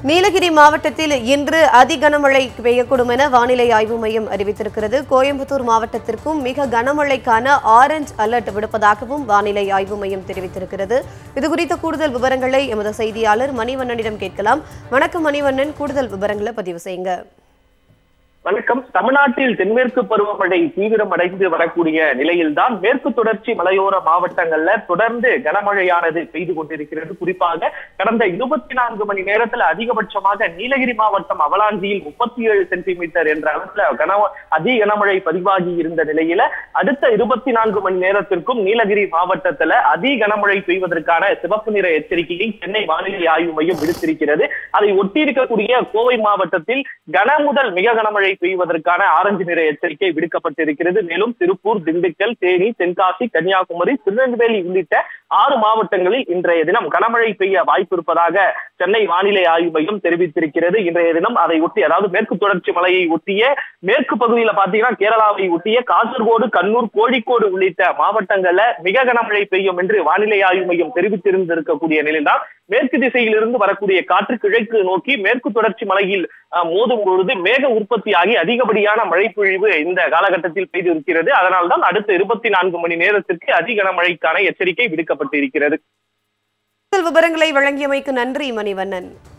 நீலகிரி மாவட்டத்தில் இன்று அதி கனமழை பெய்யக்கூடும் என வானிலை ஆய்வு மையம் அறிவித்திருக்கிறது. கோயம்புத்தூர் மாவட்டத்திற்கும் மிக கனமழைக்கான ஆரஞ்ச் அலர்ட் விடுப்பதாகவும் வானிலை ஆய்வு மையம் தெரிவித்திருக்கிறது. இதுகுறித்த கூடுதல் விவரங்களை எமது செய்தியாளர் மணிவண்ணனிடம் கேட்கலாம். வணக்கம் மணிவண்ணன், கூடுதல் விவரங்களை பதிவு செய்யுங்க. வணக்கம். தமிழ்நாட்டில் தென்மேற்கு பருவமழை தீவிரமடைந்து வரக்கூடிய நிலையில்தான் மேற்கு தொடர்ச்சி மலையோர மாவட்டங்கள்ல தொடர்ந்து கனமழையானது பெய்து கொண்டிருக்கிறது. குறிப்பாக கடந்த 24 மணி நேரத்தில் அதிகபட்சமாக நீலகிரி மாவட்டம் அவலாஞ்சியில் 37 சென்டிமீட்டர் என்ற அளவில் அதி கனமழை பதிவாகி இருந்த நிலையில அடுத்த 24 மணி நேரத்திற்கும் நீலகிரி மாவட்டத்துல அதி கனமழை பெய்வதற்கான சிவப்பு நிற எச்சரிக்கையை சென்னை வானிலை ஆய்வு மையம் விடுத்திருக்கிறது. அதை ஒட்டியிருக்கக்கூடிய கோவை மாவட்டத்தில் கன முதல் மிக கனமழை பெய்வதற்கான ஆரஞ்சு நிற எச்சரிக்கை விடுக்கப்பட்டிருக்கிறது. மேலும் திருப்பூர், திண்டுக்கல், தேனி, தென்காசி, கன்னியாகுமரி, திருநெல்வேலி உள்ளிட்ட 6 மாவட்டங்களில் இன்றைய தினம் கனமழை பெய்ய வாய்ப்பு இருப்பதாக சென்னை வானிலை ஆய்வு மையம் தெரிவித்திருக்கிறது. இன்றைய தினம் அதை ஒட்டி, அதாவது மேற்கு தொடர்ச்சி மலையை ஒட்டிய மேற்கு பகுதியில பாத்தீங்கன்னா கேரளாவை ஒட்டிய காசர்கோடு, கண்ணூர், கோழிக்கோடு உள்ளிட்ட மாவட்டங்கள்ல மிக கனமழை பெய்யும் என்று வானிலை ஆய்வு மையம் தெரிவித்திருந்திருக்கக்கூடிய நிலையில்தான் மேற்கு திசையில் இருந்து வரக்கூடிய காற்று கிழக்கு நோக்கி மேற்கு தொடர்ச்சி மலையில் மோதும் பொழுது மேக உற்பத்தியாகி அதிகப்படியான மழை பொழிவு இந்த காலகட்டத்தில் பெய்து இருக்கிறது. அதனால்தான் அடுத்த 24 மணி நேரத்திற்கு அதிக கனமழைக்கான எச்சரிக்கை விடுக்கப்பட்டிருக்கிறது. விவரங்களை வழங்கியமைக்கு நன்றி மணிவண்ணன்.